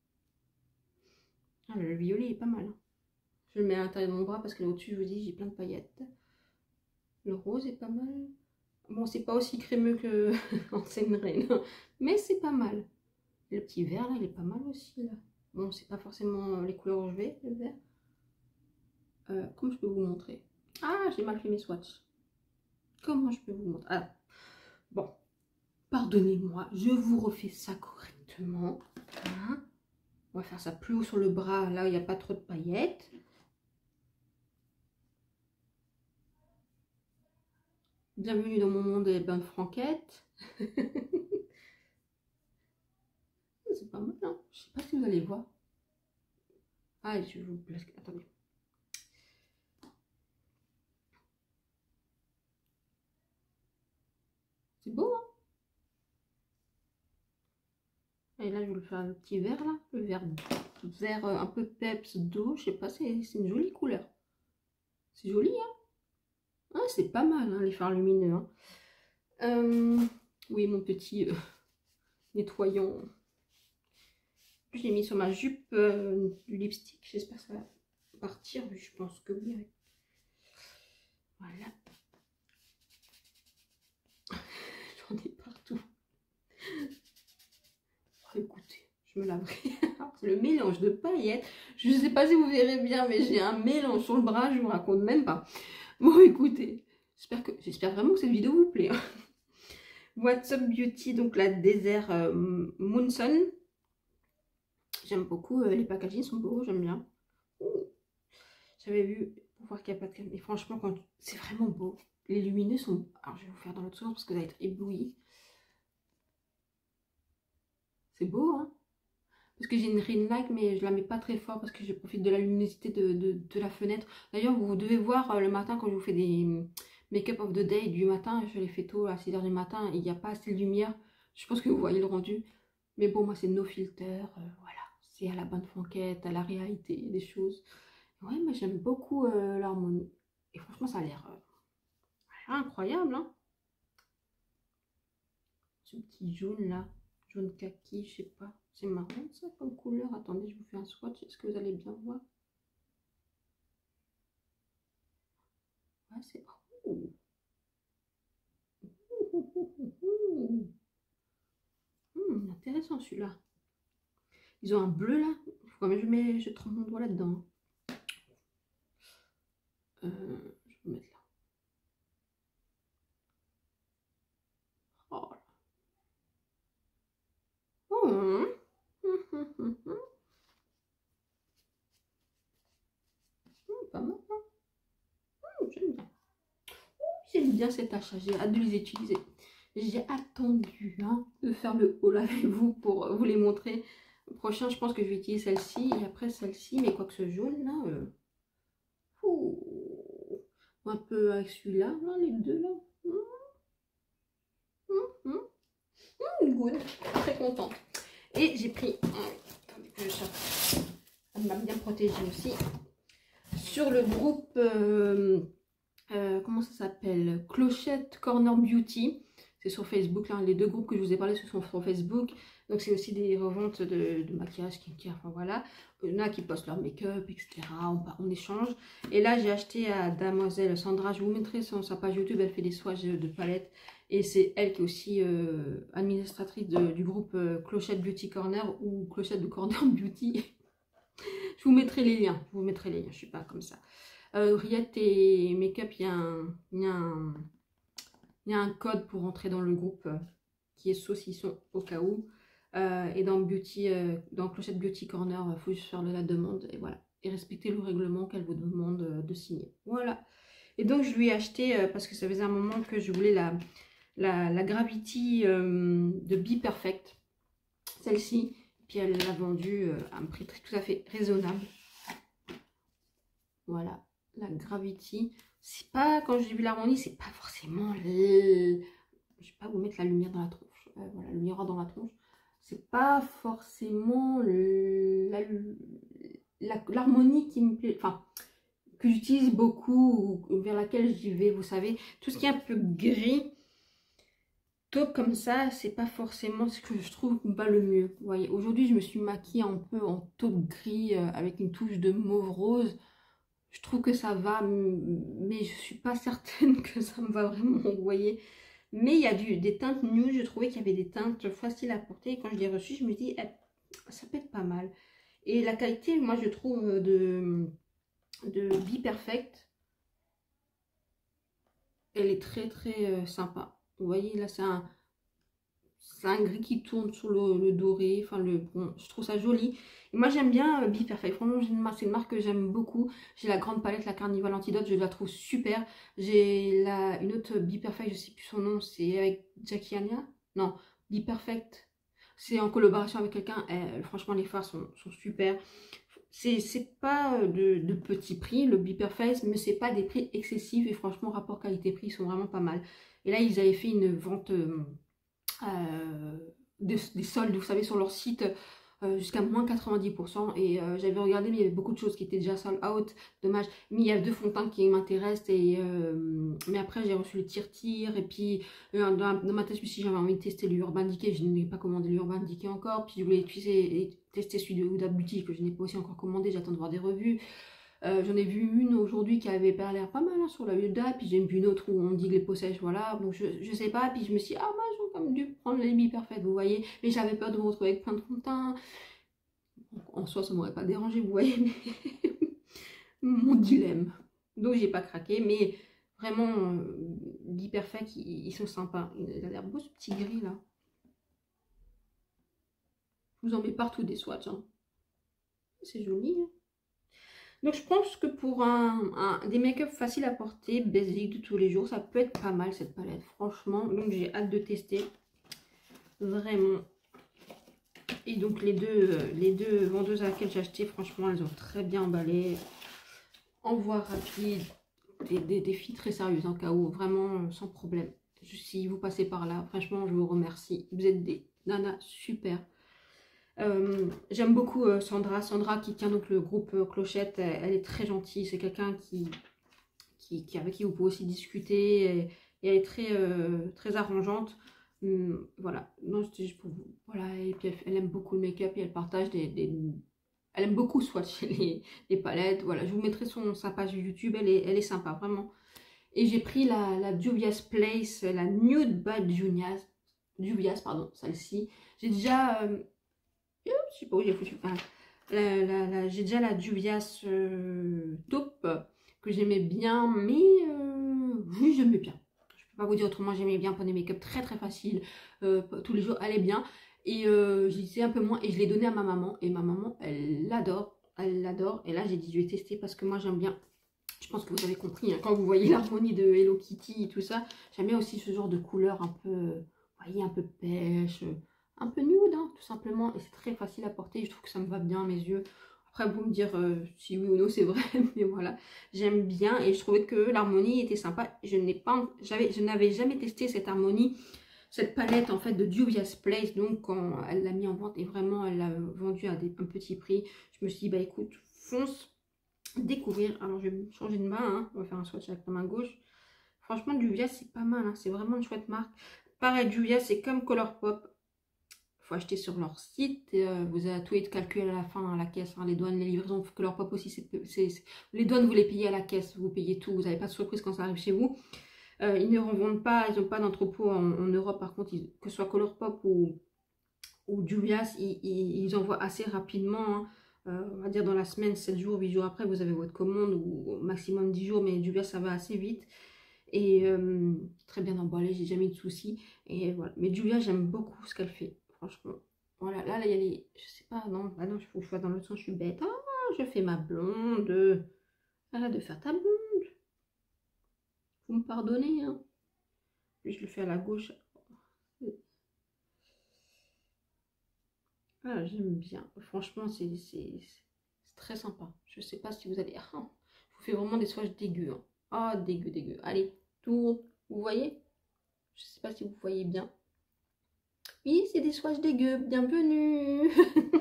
Ah, le violet est pas mal. Hein. Je le mets à l'intérieur de mon bras parce que là au-dessus, je vous dis, j'ai plein de paillettes. Le rose est pas mal. Bon, c'est pas aussi crémeux que Ancienne Reine, mais c'est pas mal. Le petit vert, là, il est pas mal aussi, là. Bon, c'est pas forcément les couleurs où je vais, le vert. Comment je peux vous montrer? Ah, j'ai mal fait mes swatchs. Comment je peux vous montrer? Ah, bon, pardonnez-moi, je vous refais ça correctement. Hein, on va faire ça plus haut sur le bras, là où il n'y a pas trop de paillettes. Bienvenue dans mon monde des bonnes franquettes. C'est pas mal, hein? Je sais pas si vous allez voir. Ah, je vous place. Attendez. C'est beau, hein? Et là, je vais le faire le petit vert, là. Le vert un peu peps d'eau. Je sais pas, c'est une jolie couleur. C'est joli, hein? Ah, c'est pas mal, hein, les fards lumineux. Hein. Oui, mon petit nettoyant. Je l'ai mis sur ma jupe du lipstick. J'espère que ça va partir. Je pense que oui. Voilà. J'en ai partout. Oh, écoutez, je me laverai. Le mélange de paillettes. Je ne sais pas si vous verrez bien, mais j'ai un mélange sur le bras. Je vous raconte même pas. Bon, écoutez. J'espère vraiment que cette vidéo vous plaît. Hein. WhatsApp Beauty, donc la Désert Moonson. J'aime beaucoup. Les packagings sont beaux. J'aime bien. J'avais vu pour voir qu'il n'y a pas de crème. Et franchement, c'est vraiment beau. Les lumineux sont... Alors, je vais vous faire dans l'autre sens parce que vous allez être ébloui. C'est beau, hein? Parce que j'ai une ring light, mais je la mets pas très fort parce que je profite de la luminosité de la fenêtre. D'ailleurs, vous devez voir le matin quand je vous fais des make-up of the day du matin. Je les fais tôt à 6 h du matin. Il n'y a pas assez de lumière. Je pense que vous voyez le rendu. Mais bon, moi, c'est no filter. Voilà. C'est à la bonne franquette, à la réalité des choses. Ouais, mais j'aime beaucoup l'harmonie. Et franchement, ça a l'air incroyable, hein. Ce petit jaune là, jaune kaki, je sais pas. C'est marrant ça comme couleur. Attendez, je vous fais un swatch. Est-ce que vous allez bien voir? Ouais, c'est... Ouh. Intéressant celui-là. Ils ont un bleu là. Faut même je trempe mon doigt là-dedans. Je vais mettre là. Oh. Oh. Pas mal. J'aime bien. J'aime bien cet achat. J'ai hâte de les utiliser. J'ai attendu de faire le haul avec vous pour vous les montrer. Le prochain, je pense que je vais utiliser celle-ci et après celle-ci. Mais quoi que ce jaune là, un peu avec celui-là, les deux là. Good. Très contente. Et j'ai pris, attendez que je sorte. Elle m'a bien protégée aussi. Sur le groupe, comment ça s'appelle, Clochette Corner Beauty. C'est sur Facebook, là, les deux groupes que je vous ai parlé, ce sont sur Facebook. Donc c'est aussi des reventes de maquillage, skincare, enfin voilà. Il y en a qui postent leur make-up, etc. On échange. Et là, j'ai acheté à Damoiselle Sandra, je vous mettrai sur sa page YouTube, elle fait des swatchs de palettes. Et c'est elle qui est aussi administratrice du groupe Clochette Beauty Corner ou Clochette de Corner Beauty. Je vous mettrai les liens, je suis pas comme ça. Riette et Make-up, il y a un code pour entrer dans le groupe qui est saucisson au cas où. Et dans Clochette Beauty Corner, il faut juste faire de la demande et voilà. Et respecter le règlement qu'elle vous demande de signer. Voilà. Et donc je lui ai acheté, parce que ça faisait un moment que je voulais la Gravity de Be Perfect. Celle-ci. Puis elle l'a vendue à un prix tout à fait raisonnable. Voilà, la Gravity. C'est pas, quand j'ai vu l'harmonie, c'est pas forcément je vais pas vous mettre la lumière dans la tronche. Voilà, le miroir dans la tronche. C'est pas forcément l'harmonie qui me plaît, enfin, que j'utilise beaucoup, ou vers laquelle j'y vais, vous savez. Tout ce qui est un peu gris, taupe comme ça, c'est pas forcément ce que je trouve pas le mieux. Vous voyez, aujourd'hui, je me suis maquillée un peu en taupe gris avec une touche de mauve rose. Je trouve que ça va, mais je suis pas certaine que ça me va vraiment, vous voyez. Mais il y a des teintes nude, je trouvais qu'il y avait des teintes faciles à porter. Et quand je l'ai reçue, je me dis, ça peut être pas mal. Et la qualité, moi, je trouve de Be Perfect, elle est très très sympa. Vous voyez, là, c'est un gris qui tourne sur le doré. Enfin, bon, je trouve ça joli. Et moi, j'aime bien Be Perfect. Franchement, c'est une marque que j'aime beaucoup. J'ai la grande palette, la Carnival Antidote. Je la trouve super. J'ai une autre Be Perfect, je sais plus son nom. C'est avec Jackie Ania. Non, Be Perfect. C'est en collaboration avec quelqu'un. Franchement, les fards sont super. C'est pas de petits prix, le Be Perfect, mais c'est pas des prix excessifs. Et franchement, rapport qualité-prix, ils sont vraiment pas mal. Et là, ils avaient fait une vente... des soldes, vous savez, sur leur site jusqu'à moins 90%. Et j'avais regardé, mais il y avait beaucoup de choses qui étaient déjà sold out. Dommage. Mais il y a deux fonds de teint qui m'intéressent. Mais après, j'ai reçu le tire-tire. Et puis, dans ma tête, je me suis dit, j'avais envie de tester l'Urban Decay. Je n'ai pas commandé l'Urban Decay encore. Puis, je voulais tester celui de Huda Beauty que je n'ai pas aussi encore commandé. J'attends de voir des revues. J'en ai vu une aujourd'hui qui avait pas l'air pas mal sur la Huda, puis j'ai vu une autre où on dit que les peaux sèches, voilà, donc je sais pas, puis je me suis dit, ah bah j'aurais quand même dû prendre les Be Perfect, vous voyez, mais j'avais peur de me retrouver avec plein de fond de teint, en soi ça m'aurait pas dérangé, vous voyez, mais mon dilemme, donc j'ai pas craqué, mais vraiment, Be Perfect, ils sont sympas, il a l'air beau ce petit gris là, je vous en mets partout des swatchs, hein. C'est joli, hein. Donc je pense que pour des make-up faciles à porter, basique de tous les jours, ça peut être pas mal cette palette, franchement. Donc j'ai hâte de tester, vraiment. Et donc les deux vendeuses à laquelle j'ai acheté, franchement, elles ont très bien emballé. Envoi rapide, des filles très sérieuses en cas où, vraiment sans problème. Si vous passez par là, franchement, je vous remercie. Vous êtes des nanas super. J'aime beaucoup Sandra qui tient donc le groupe Clochette. Elle est très gentille, c'est quelqu'un avec qui vous pouvez aussi discuter, et elle est très arrangeante. Voilà, non, c'était juste pour vous. Voilà, et puis elle aime beaucoup le make-up et elle partage elle aime beaucoup swatcher les palettes. Voilà, je vous mettrai sa page YouTube, elle est sympa, vraiment. Et j'ai pris la Juvia's Place, la Nude by Juvia's, pardon, celle-ci. J'ai déjà, je sais pas où j'ai foutu. J'ai déjà la Juvia's taupe que j'aimais bien, mais oui, j'aimais bien. Je peux pas vous dire autrement, j'aimais bien pour des make-up très très facile, tous les jours, elle est bien. Et j'y sais un peu moins et je l'ai donné à ma maman et ma maman, elle l'adore, elle l'adore. Et là, j'ai dit, je vais tester parce que moi, j'aime bien. Je pense que vous avez compris, hein, quand vous voyez l'harmonie de Hello Kitty et tout ça, j'aime bien aussi ce genre de couleur un peu, vous voyez, un peu pêche, un peu nude, hein, tout simplement. Et c'est très facile à porter, je trouve que ça me va bien à mes yeux. Après, vous me dire si oui ou non, c'est vrai, mais voilà, j'aime bien. Et je trouvais que l'harmonie était sympa. Je n'avais jamais testé cette harmonie, cette palette en fait de Juvia's Place. Donc, quand elle l'a mis en vente et vraiment, elle l'a vendu à un petit prix, je me suis dit, bah écoute, fonce découvrir. Alors je vais changer de main, hein. On va faire un swatch avec la main gauche. Franchement, Juvia c'est pas mal, hein. C'est vraiment une chouette marque. Pareil, Juvia c'est comme Colourpop, faut acheter sur leur site. Vous avez tout être calculé à la fin à la caisse, hein. Les douanes, les livraisons. Colourpop aussi, les douanes vous les payez à la caisse, vous payez tout, vous n'avez pas de surprise quand ça arrive chez vous. Ils ne revendent pas, ils n'ont pas d'entrepôt en Europe. Par contre, que ce soit Colourpop ou Juvia, ils envoient assez rapidement, hein. On va dire dans la semaine, 7 jours, 8 jours après, vous avez votre commande, ou au maximum 10 jours, mais Juvia, ça va assez vite. Et très bien emballé, j'ai jamais eu de soucis. Et voilà. Mais Juvia, j'aime beaucoup ce qu'elle fait, franchement. Voilà, là, il y a les. Je sais pas, non, ah non, il faut que je fasse dans l'autre sens, je suis bête. Ah, je fais ma blonde. Arrête de faire ta blonde. Vous me pardonnez, hein. Puis je le fais à la gauche. Ah, j'aime bien. Franchement, c'est très sympa. Je sais pas si vous allez... Ah, je vous fais vraiment des swatchs dégueux, hein. Ah, dégueu, dégueu. Allez, tour. Vous voyez? Je sais pas si vous voyez bien. Oui, c'est des swatchs dégueux. Bienvenue.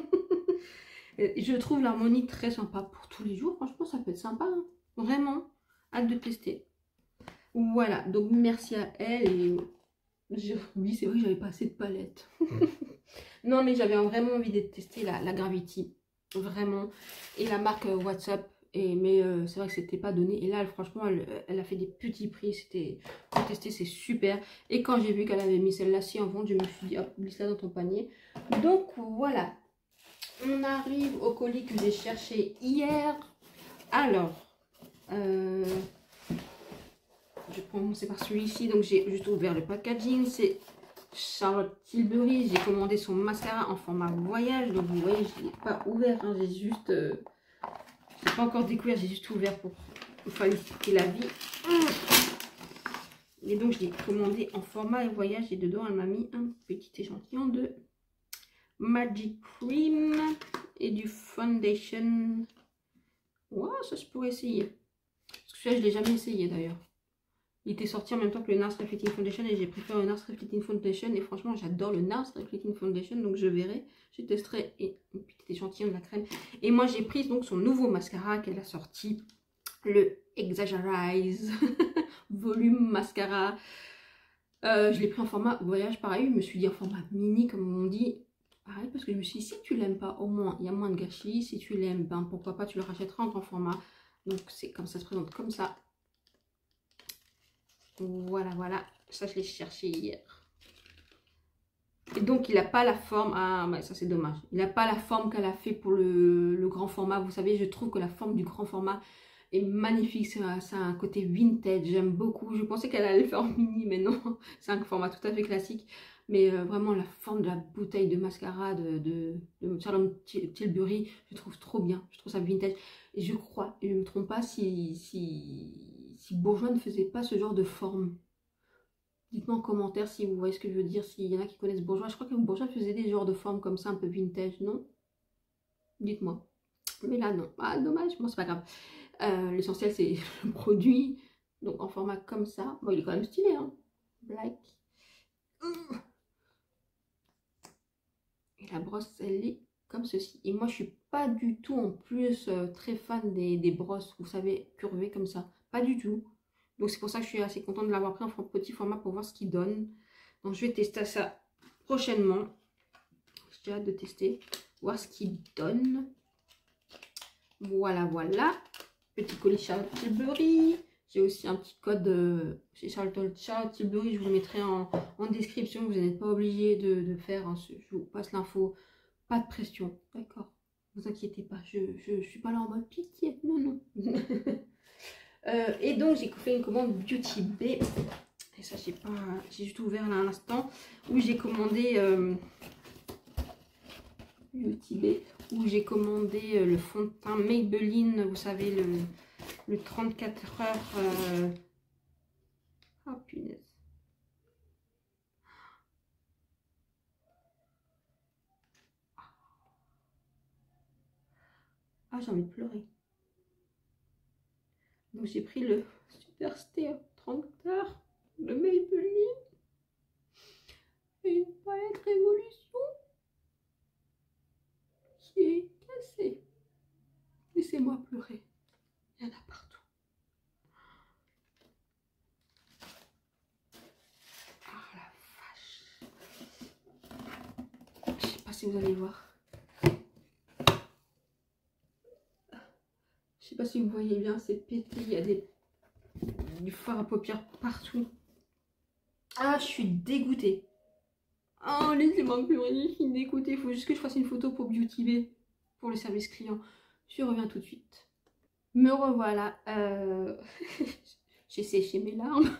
Je trouve l'harmonie très sympa pour tous les jours. Franchement, ça peut être sympa, hein. Vraiment. Hâte de tester. Voilà. Donc, merci à elle. Et oui, c'est vrai que j'avais pas assez de palette. Non, mais j'avais vraiment envie de tester la Gravity, vraiment, et la marque WhatsApp. Mais c'est vrai que c'était pas donné. Et là, franchement, elle a fait des petits prix. C'était pour tester, c'est super. Et quand j'ai vu qu'elle avait mis celle-là-ci en vente, je me suis dit, hop, glisse-la dans ton panier. Donc voilà, on arrive au colis que j'ai cherché hier. Alors, je vais commencer par celui-ci. Donc j'ai juste ouvert le packaging. C'est Charlotte Tilbury. J'ai commandé son mascara en format voyage. Donc vous voyez, je ne l'ai pas ouvert, hein. J'ai juste... j'ai pas encore découvert, j'ai juste ouvert pour vous faciliter la vie. Et donc je l'ai commandé en format voyage. Et dedans, elle m'a mis un petit échantillon de Magic Cream et du Foundation. Ouais, ça je pourrais essayer. Parce que celui-là, je ne l'ai jamais essayé d'ailleurs. Il était sorti en même temps que le NARS Reflecting Foundation et j'ai préféré le NARS Reflecting Foundation. Et franchement, j'adore le NARS Reflecting Foundation. Donc je verrai. Je testerai un petit échantillon de la crème. Et moi, j'ai pris donc son nouveau mascara qu'elle a sorti. Le Exagerize Volume Mascara. Je l'ai pris en format voyage. Pareil, je me suis dit en format mini, comme on dit. Pareil, parce que je me suis dit, si tu l'aimes pas, au moins, il y a moins de gâchis. Si tu l'aimes, ben pourquoi pas, tu le rachèteras en grand format. Donc c'est comme ça, se présente comme ça. Voilà, voilà. Ça, je l'ai cherché hier. Et donc, il n'a pas la forme... Ah, ouais, ça, c'est dommage. Il n'a pas la forme qu'elle a fait pour le grand format. Vous savez, je trouve que la forme du grand format est magnifique. Ça a un côté vintage. J'aime beaucoup. Je pensais qu'elle allait le faire en mini, mais non. C'est un format tout à fait classique. Mais vraiment, la forme de la bouteille de mascara de Charlotte Tilbury, je trouve trop bien. Je trouve ça vintage. Et je crois, et je ne me trompe pas, si Bourjois ne faisait pas ce genre de forme. Dites-moi en commentaire si vous voyez ce que je veux dire, s'il y en a qui connaissent Bourjois. Je crois que Bourjois faisait des genres de formes comme ça, un peu vintage, non? Dites-moi. Mais là, non. Ah, dommage, bon, c'est pas grave. L'essentiel, c'est le produit. Donc, en format comme ça. Bon, il est quand même stylé, hein. Black. Et la brosse, elle est comme ceci. Et moi, je suis pas du tout, en plus, très fan des brosses, vous savez, curvées comme ça. Pas du tout. Donc, c'est pour ça que je suis assez contente de l'avoir pris en petit format pour voir ce qu'il donne. Donc, je vais tester ça prochainement. J'ai hâte de tester, voir ce qu'il donne. Voilà, voilà. Petit colis Charlotte Tilbury. J'ai aussi un petit code chez Charlotte Tilbury, je vous le mettrai en description. Vous n'êtes pas obligé de faire, hein, je vous passe l'info. Pas de pression, d'accord? Ne vous inquiétez pas, je suis pas là en mode pitié, non, non. Et donc j'ai fait une commande Beauty Bay. Et ça, j'ai juste ouvert là à l'instant. Où j'ai commandé Beauty Bay. Où j'ai commandé le fond de teint Maybelline. Vous savez, le 34 heures. Oh punaise. Ah, j'ai envie de pleurer. Donc j'ai pris le Super Stay 30 heures de Maybelline. Et une palette Révolution qui est cassée. Laissez-moi pleurer. Il y en a partout. Ah la vache. Je sais pas si vous allez voir. Je sais pas si vous voyez bien, c'est pété. Il y a du fard à paupières partout. Ah, je suis dégoûtée. Oh, laissez-moi pleurer. Je suis dégoûtée. Il faut juste que je fasse une photo pour Beauty Bay, pour le service client. Je reviens tout de suite. Me revoilà. J'ai séché mes larmes.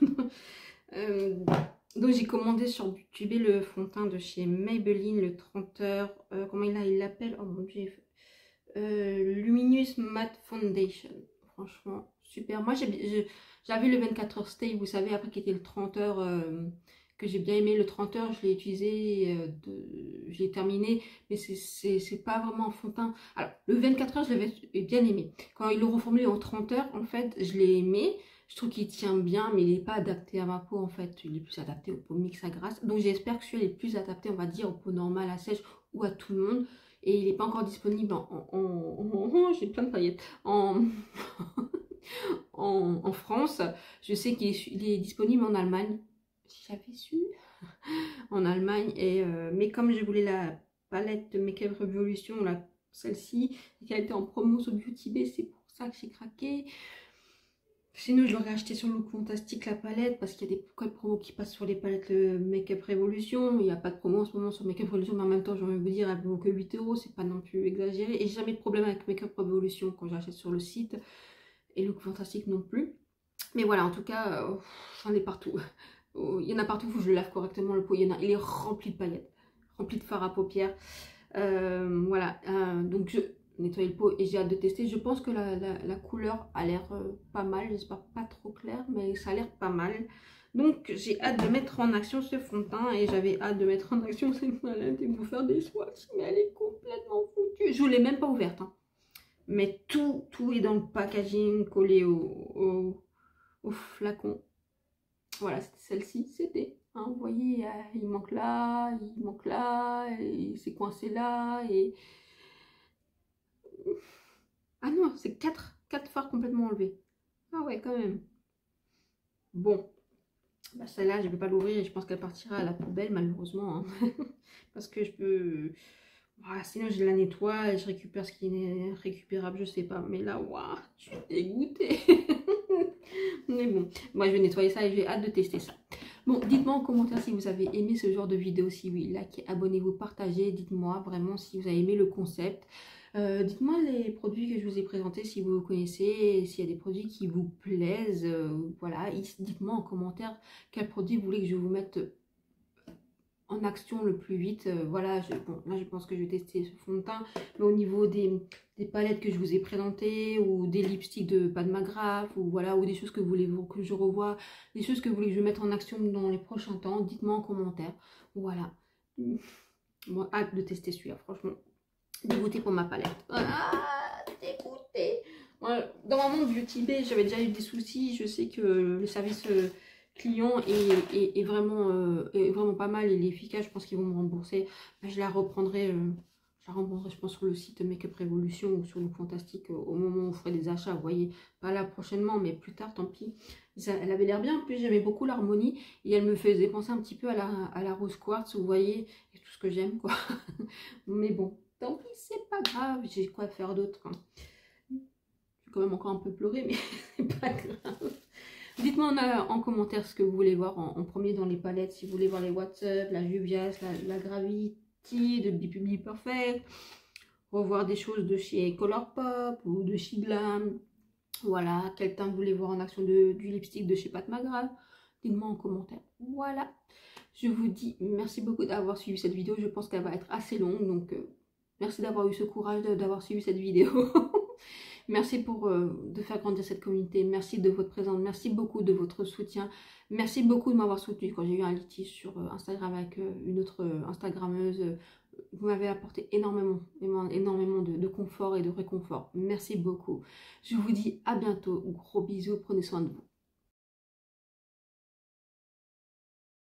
Donc j'ai commandé sur Beauty Bay le fond de teint de chez Maybelline, le 30 heures. Comment il l'appelle? Oh mon dieu. Luminous Matte Foundation. Franchement, super. Moi j'avais le 24 heures stay, vous savez, après qui était le 30 heures. Que j'ai bien aimé. Le 30 heures, je l'ai utilisé, je l'ai terminé, mais c'est pas vraiment un fond de teint. Alors, le 24 heures, je l'avais bien aimé. Quand ils l'ont reformulé en 30 heures, en fait, je l'ai aimé. Je trouve qu'il tient bien, mais il n'est pas adapté à ma peau, en fait. Il est plus adapté aux peaux mixtes à grasse. Donc, j'espère que celui-là est plus adapté, on va dire, aux peaux normales, à sèche ou à tout le monde. Et il n'est pas encore disponible j'ai plein de paillettes, en France. Je sais qu'il est disponible en Allemagne. Si j'avais su, en Allemagne. Mais comme je voulais la palette de Make Up Revolution, celle-ci, qui a été en promo sur Beauty Bay, c'est pour ça que j'ai craqué. Sinon, je l'aurais acheté sur Look Fantastique, la palette, parce qu'il y a des codes promo qui passent sur les palettes Make Up Revolution. Il n'y a pas de promo en ce moment sur Make Up Revolution, mais en même temps, j'ai envie de vous dire, elle vaut que 8 €, c'est pas non plus exagéré. Et j'ai jamais de problème avec Make Up Revolution quand j'achète sur le site, et Look Fantastique non plus. Mais voilà, en tout cas, j'en ai partout. Il y en a partout, il faut que je le lave correctement le pot. Il est rempli de paillettes, rempli de fard à paupières. Voilà, donc je nettoie le pot et j'ai hâte de tester. Je pense que la couleur a l'air pas mal. J'espère pas trop clair, mais ça a l'air pas mal. Donc j'ai hâte de mettre en action ce fond de teint et j'avais hâte de mettre en action cette palette et vous faire des swatchs. Mais elle est complètement foutue. Je ne l'ai même pas ouverte, hein. Mais tout est dans le packaging collé au flacon. Voilà, c'était celle-ci, c'était. Hein, vous voyez, il manque là, et c'est coincé là, et... Ah non, c'est 4 fards complètement enlevés. Ah ouais, quand même. Bon, bah celle-là, je ne vais pas l'ouvrir et je pense qu'elle partira à la poubelle, malheureusement. Hein. Parce que je peux... Voilà, sinon, je la nettoie et je récupère ce qui est récupérable, je sais pas. Mais là, waouh, je suis dégoûtée. Mais bon, moi, je vais nettoyer ça et j'ai hâte de tester ça. Bon, dites-moi en commentaire si vous avez aimé ce genre de vidéo. Si oui, likez, abonnez-vous, partagez. Dites-moi vraiment si vous avez aimé le concept. Dites-moi les produits que je vous ai présentés, si vous connaissez, s'il y a des produits qui vous plaisent. Voilà, dites-moi en commentaire quel produit vous voulez que je vous mette en action le plus vite. Voilà, bon, là je pense que je vais tester ce fond de teint. Mais au niveau des palettes que je vous ai présentées, ou des lipsticks de Padma McGrath, ou voilà, ou des choses que vous voulez que je revoie, des choses que vous voulez que je mette en action dans les prochains temps, dites-moi en commentaire. Voilà. Moi, hâte de tester celui-là, franchement. Dégoûtée pour ma palette. Ah, dégoûtée. Voilà. Dans mon monde Beauty Bay, j'avais déjà eu des soucis. Je sais que le service client est vraiment pas mal. Il est efficace. Je pense qu'ils vont me rembourser. Mais je la reprendrai. Je pense, sur le site Make Up Revolution ou sur Look Fantastique au moment où je ferai des achats. Vous voyez, pas là prochainement, mais plus tard, tant pis. Elle avait l'air bien. En plus, j'aimais beaucoup l'harmonie. Et elle me faisait penser un petit peu à la rose quartz. Vous voyez, et tout ce que j'aime, quoi. Mais bon. Tant pis, c'est pas grave, j'ai quoi faire d'autre. Hein. J'ai quand même encore un peu pleuré, mais c'est pas grave. Dites-moi en commentaire ce que vous voulez voir en premier dans les palettes. Si vous voulez voir les WhatsApp, la Juvia's, la Gravity, de Be Perfect. Revoir des choses de chez Colourpop ou de chez Glam. Voilà, quel teint vous voulez voir en action du lipstick de chez Pat McGrath. Dites-moi en commentaire. Voilà. Je vous dis merci beaucoup d'avoir suivi cette vidéo. Je pense qu'elle va être assez longue. Donc, merci d'avoir eu ce courage d'avoir suivi cette vidéo. Merci de faire grandir cette communauté. Merci de votre présence. Merci beaucoup de votre soutien. Merci beaucoup de m'avoir soutenu quand j'ai eu un litige sur Instagram avec une autre Instagrammeuse. Vous m'avez apporté énormément de confort et de réconfort. Merci beaucoup. Je vous dis à bientôt. Gros bisous. Prenez soin de vous.